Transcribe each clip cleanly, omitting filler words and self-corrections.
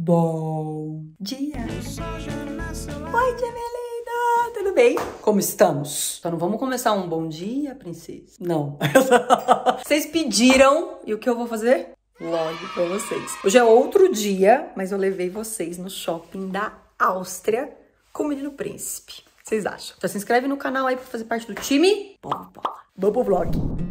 Bom dia! Oi, tia Melina! Tudo bem? Como estamos? Então não vamos começar um bom dia, princesa? Não. Vocês pediram e o que eu vou fazer? Vlog pra vocês. Hoje é outro dia, mas eu levei vocês no shopping da Áustria com o Menino Príncipe. O que vocês acham? Já se inscreve no canal aí pra fazer parte do time? Vamos pro vlog.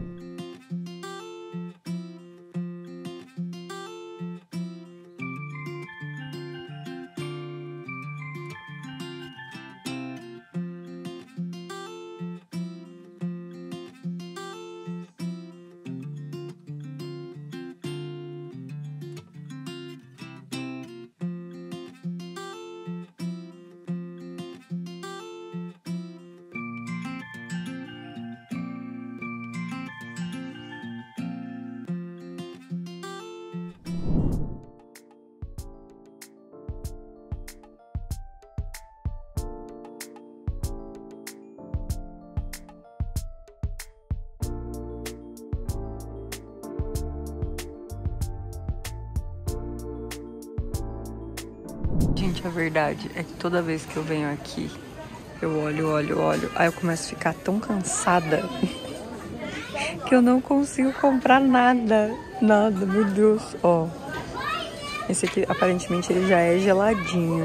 Gente, a verdade é que toda vez que eu venho aqui, eu olho, aí eu começo a ficar tão cansada que eu não consigo comprar nada, meu Deus. Ó, esse aqui aparentemente ele já é geladinho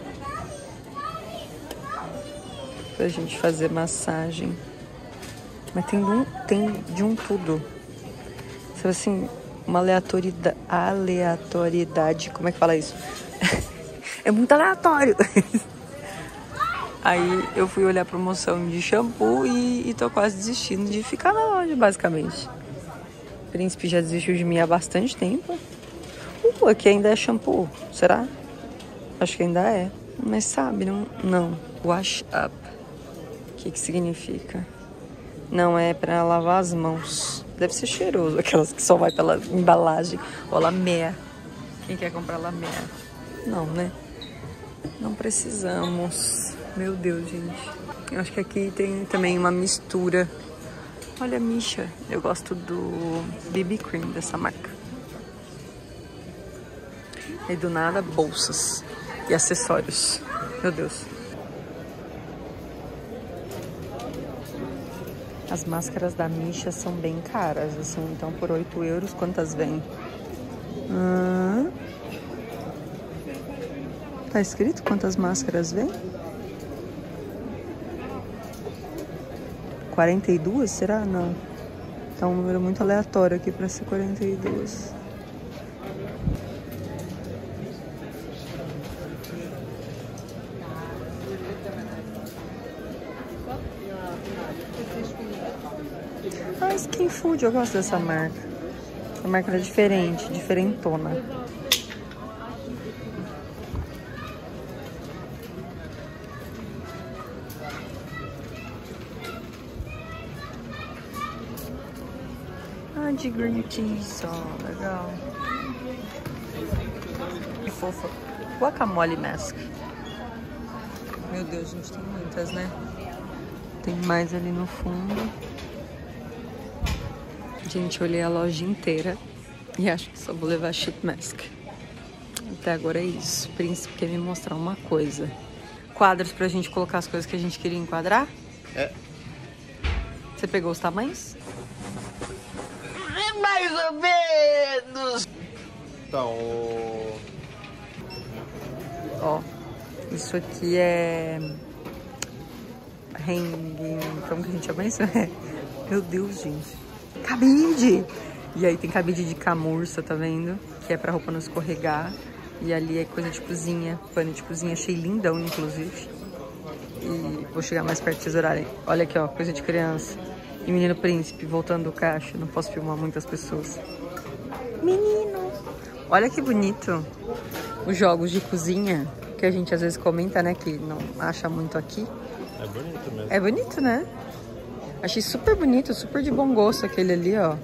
pra gente fazer massagem, mas tem de um tudo, sabe assim, uma aleatoriedade, como é que fala isso? É muito aleatório. Aí eu fui olhar a promoção de shampoo e tô quase desistindo de ficar na loja, basicamente. O Príncipe já desistiu de mim há bastante tempo. Aqui ainda é shampoo, será? Acho que ainda é. Mas sabe, não. Wash up. O que significa? Não é pra lavar as mãos. Deve ser cheiroso, aquelas que só vai pela embalagem. Ou lamé. Quem quer comprar lamé? Não, né? Não precisamos. Meu Deus, gente. Eu acho que aqui tem também uma mistura. Olha a Misha. Eu gosto do BB Cream dessa marca. E do nada, bolsas e acessórios. Meu Deus. As máscaras da Misha são bem caras, assim. Então, por 8 euros, quantas vem? Tá escrito quantas máscaras vem? 42? Será? Não. Tá um número muito aleatório aqui pra ser 42. Skin Food, eu gosto dessa marca. A marca é diferente, diferentona. De green tea só, legal. Que fofa. Guacamole mask. Meu Deus, gente, tem muitas, né? Tem mais ali no fundo. Gente, olhei a loja inteira e acho que só vou levar sheet mask. Até agora é isso. O Príncipe quer me mostrar uma coisa. Quadros pra gente colocar as coisas que a gente queria enquadrar? É. Você pegou os tamanhos? Mais ou menos. Então, ó, isso aqui é hanging, como que a gente chama isso? Meu Deus, gente. Cabide! E aí tem cabide de camurça, tá vendo? Que é pra roupa não escorregar. E ali é coisa de cozinha, pano de cozinha. Achei lindão, inclusive. E vou chegar mais perto de vocês olharem. Olha aqui, ó, coisa de criança. E Menino Príncipe voltando do caixa. Não posso filmar muitas pessoas. Menino! Olha que bonito. Os jogos de cozinha, que a gente às vezes comenta, né? Que não acha muito aqui. É bonito mesmo. É bonito, né? Achei super bonito, super de bom gosto aquele ali, ó.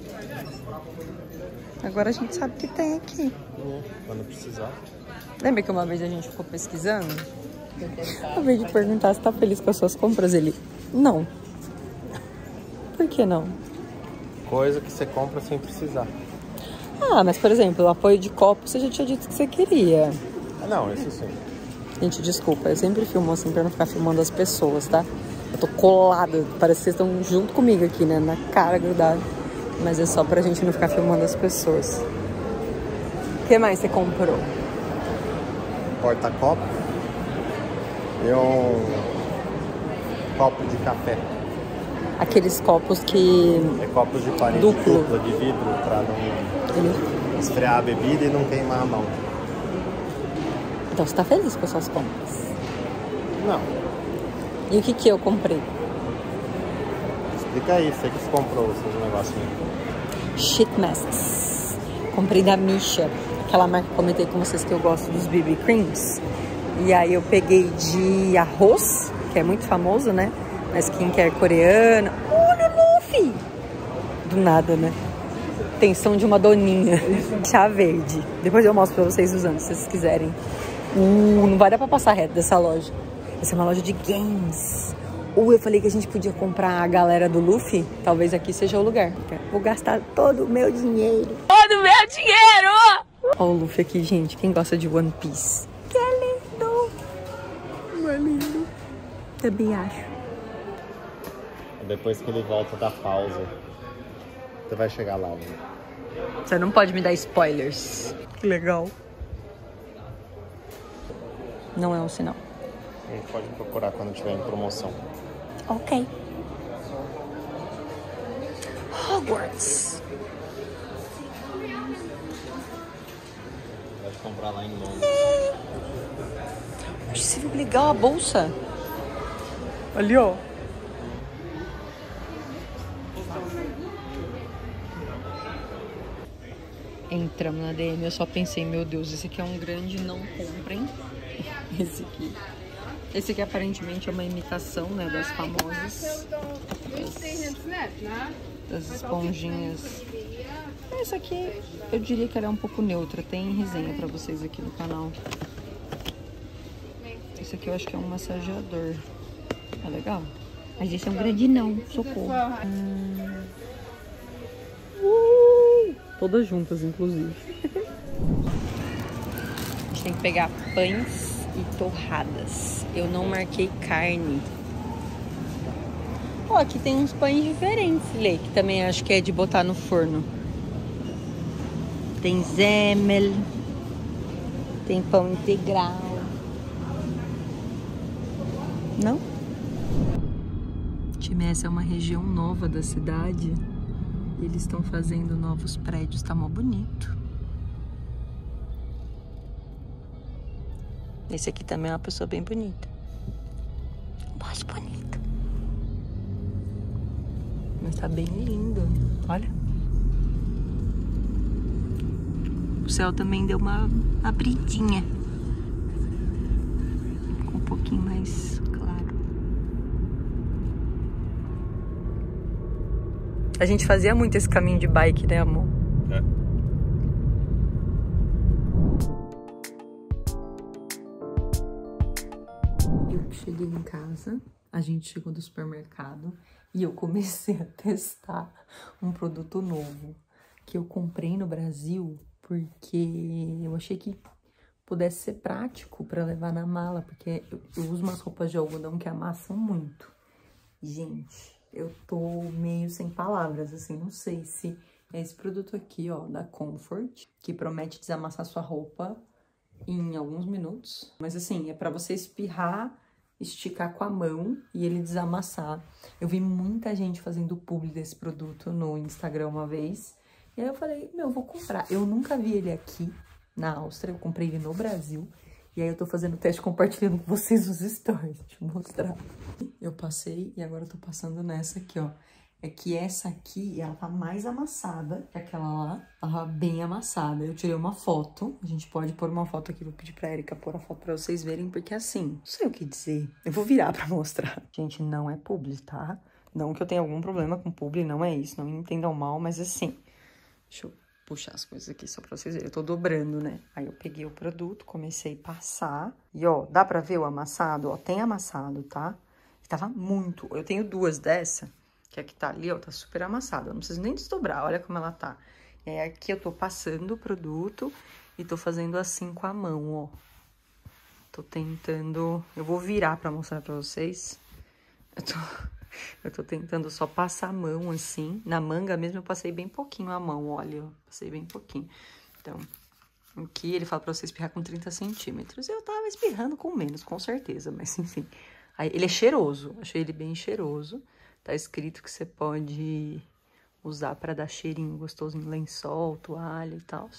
Agora a gente sabe que tem aqui. Quando precisar. Lembra que uma vez a gente ficou pesquisando? Ao invés de perguntar se tá feliz com as suas compras, ele... Não. Por que não? Coisa que você compra sem precisar. Ah, mas por exemplo, o apoio de copo você já tinha dito que você queria. Ah, não, isso sim. Gente, desculpa, eu sempre filmo assim pra não ficar filmando as pessoas, tá? Eu tô colada, parece que vocês estão junto comigo aqui, né? Na cara grudada. Mas é só pra gente não ficar filmando as pessoas. O que mais você comprou? Porta-copo e um copo de café. Aqueles copos que... É copos de parede Duplo. dupla de vidro pra não esfriar a bebida e não queimar a mão. Então você tá feliz com as suas compras? Não. E o que eu comprei? Explica aí, você que se comprou os seus negocinhos. Sheet masks. Comprei da Misha, aquela marca que eu comentei com vocês que eu gosto dos BB Creams. E aí eu peguei de arroz, que é muito famoso, né? Na skincare coreana. Olha, Luffy! Do nada, né? Tensão de uma doninha. Chá verde. Depois eu mostro pra vocês usando, se vocês quiserem. Não vai dar pra passar reto dessa loja. Essa é uma loja de games. Eu falei que a gente podia comprar a galera do Luffy. Talvez aqui seja o lugar. Vou gastar todo o meu dinheiro. Todo o meu dinheiro! Olha o Luffy aqui, gente. Quem gosta de One Piece? Que lindo! Não é lindo? Também acho. Depois que ele volta da pausa, você vai chegar lá, né? Você não pode me dar spoilers. Que legal. Não é um sinal. A gente pode procurar quando tiver em promoção. Ok. Hogwarts. Pode comprar lá em Londres. Você viu que legal a bolsa? Ali, ó. Entramos na DM, eu só pensei, meu Deus, esse aqui é um grande não comprem. Esse aqui. Esse aqui aparentemente é uma imitação, né, das famosas. Das esponjinhas. Essa aqui, eu diria que ela é um pouco neutra. Tem resenha pra vocês aqui no canal. Esse aqui eu acho que é um massageador. É legal. Mas esse é um grande não, socorro. Todas juntas, inclusive. A gente tem que pegar pães e torradas. Eu não marquei carne. Ó, aqui tem uns pães diferentes, Lê, que também acho que é de botar no forno. Tem Zemel. Tem pão integral. Não? Essa é uma região nova da cidade. Eles estão fazendo novos prédios, tá mó bonito. Esse aqui também é uma pessoa bem bonita. Mais bonita. Mas tá bem lindo, olha. O céu também deu uma abridinha. Ficou um pouquinho mais claro. A gente fazia muito esse caminho de bike, né, amor? É. Eu cheguei em casa, a gente chegou do supermercado e eu comecei a testar um produto novo que eu comprei no Brasil porque eu achei que pudesse ser prático para levar na mala, porque eu uso umas roupas de algodão que amassam muito. Gente, eu tô meio sem palavras, assim, não sei se é esse produto aqui, ó, da Comfort, que promete desamassar sua roupa em alguns minutos. Mas assim, é pra você espirrar, esticar com a mão e ele desamassar. Eu vi muita gente fazendo publi desse produto no Instagram uma vez. E aí eu falei, meu, eu vou comprar. Eu nunca vi ele aqui na Áustria, eu comprei ele no Brasil. E aí eu tô fazendo o teste compartilhando com vocês os stories. Deixa eu mostrar. Eu passei e agora eu tô passando nessa aqui, ó. É que essa aqui, ela tá mais amassada que aquela lá. Tava bem amassada. Eu tirei uma foto. A gente pode pôr uma foto aqui. Vou pedir pra Erika pôr a foto pra vocês verem. Porque assim, não sei o que dizer. Eu vou virar pra mostrar. Gente, não é publi, tá? Não que eu tenha algum problema com publi, não é isso. Não me entendam mal, mas assim... Deixa eu puxar as coisas aqui só pra vocês verem. Eu tô dobrando, né? Aí eu peguei o produto, comecei a passar. E ó, dá pra ver o amassado? Ó, tem amassado, tá? Tava muito... Eu tenho duas dessa, que é a que tá ali, ó, tá super amassada. Eu não preciso nem desdobrar, olha como ela tá. É, aqui eu tô passando o produto e tô fazendo assim com a mão, ó. Tô tentando... Eu vou virar pra mostrar pra vocês. Eu tô tentando só passar a mão assim. Na manga mesmo eu passei bem pouquinho a mão, olha. Eu passei bem pouquinho. Então, aqui ele fala pra você espirrar com 30 centímetros. Eu tava espirrando com menos, com certeza, mas enfim. Aí, ele é cheiroso, achei ele bem cheiroso. Tá escrito que você pode usar pra dar cheirinho gostoso em lençol, toalha e tal.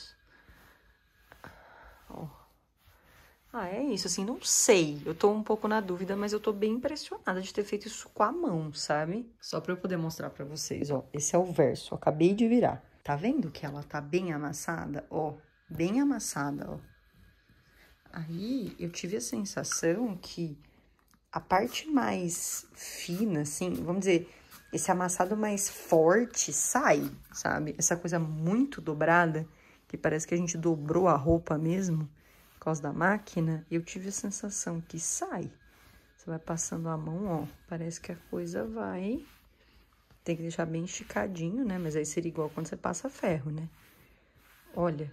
Ó. Ah, é isso, assim, não sei. Eu tô um pouco na dúvida, mas eu tô bem impressionada de ter feito isso com a mão, sabe? Só pra eu poder mostrar pra vocês, ó. Esse é o verso, eu acabei de virar. Tá vendo que ela tá bem amassada? Ó, bem amassada, ó. Aí, eu tive a sensação que a parte mais fina, assim, vamos dizer, esse amassado mais forte sai, sabe? Essa coisa muito dobrada, que parece que a gente dobrou a roupa mesmo. Por causa da máquina, eu tive a sensação que sai. Você vai passando a mão, ó, parece que a coisa vai... Tem que deixar bem esticadinho, né? Mas aí seria igual quando você passa ferro, né? Olha.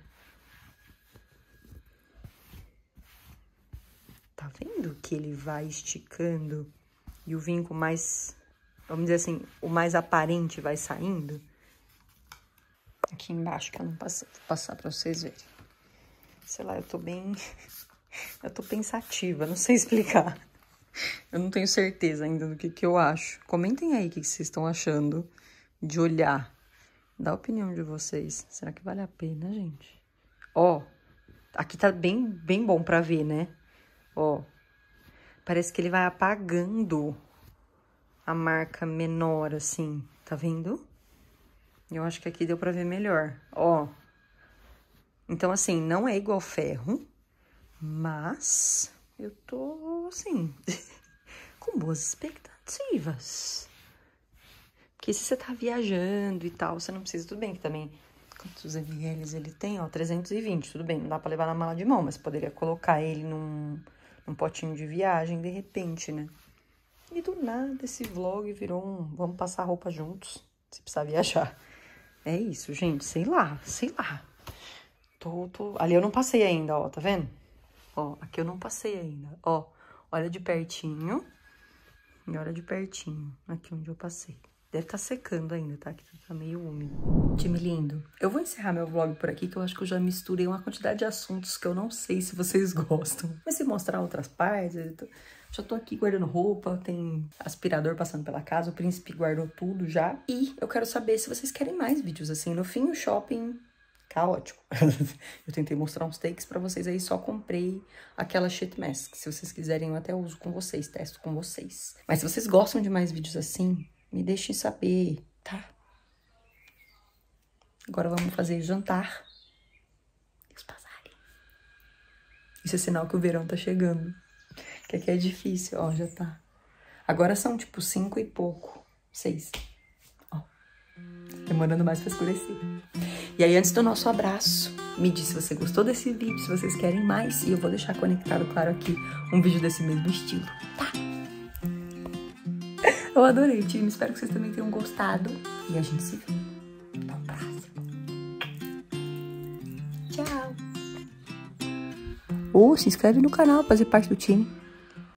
Tá vendo que ele vai esticando e o vinco mais... Vamos dizer assim, o mais aparente vai saindo? Aqui embaixo, que eu não passei, vou passar pra vocês verem. Sei lá, eu tô bem... Eu tô pensativa, não sei explicar. Eu não tenho certeza ainda do que eu acho. Comentem aí o que vocês estão achando de olhar. Dá a opinião de vocês. Será que vale a pena, gente? Ó, aqui tá bem bom pra ver, né? Ó, parece que ele vai apagando a marca menor, assim. Tá vendo? Eu acho que aqui deu pra ver melhor. Ó. Então, assim, não é igual ferro, mas eu tô, assim, com boas expectativas. Porque se você tá viajando e tal, você não precisa... Tudo bem que também, quantos ml ele tem? Ó, 320, tudo bem, não dá pra levar na mala de mão, mas poderia colocar ele num potinho de viagem, de repente, né? E do nada esse vlog virou um... Vamos passar roupa juntos, se precisar viajar. É isso, gente, sei lá. Ali eu não passei ainda, ó, tá vendo? Ó, aqui eu não passei ainda, ó. Olha de pertinho. E olha de pertinho, aqui onde eu passei. Deve estar secando ainda, tá? Aqui tá meio úmido. Time lindo, eu vou encerrar meu vlog por aqui, que eu acho que eu já misturei uma quantidade de assuntos que eu não sei se vocês gostam. Mas se mostrar outras partes, já tô aqui guardando roupa, tem aspirador passando pela casa, o príncipe guardou tudo já. E eu quero saber se vocês querem mais vídeos assim. No fim, o shopping... caótico. Eu tentei mostrar uns takes pra vocês aí, só comprei aquela sheet mask. Se vocês quiserem, eu até uso com vocês, testo com vocês. Mas se vocês gostam de mais vídeos assim, me deixem saber, tá? Agora vamos fazer jantar. E os passarinhos. Isso é sinal que o verão tá chegando. Que aqui é difícil, ó, já tá. Agora são tipo 5 e pouco, 6. Ó, demorando mais pra escurecer. E aí, antes do nosso abraço, me diz se você gostou desse vídeo, se vocês querem mais. E eu vou deixar conectado, claro, aqui um vídeo desse mesmo estilo, tá? Eu adorei, time. Espero que vocês também tenham gostado. E a gente se vê no próximo. Tchau! Ou se inscreve no canal pra fazer parte do time.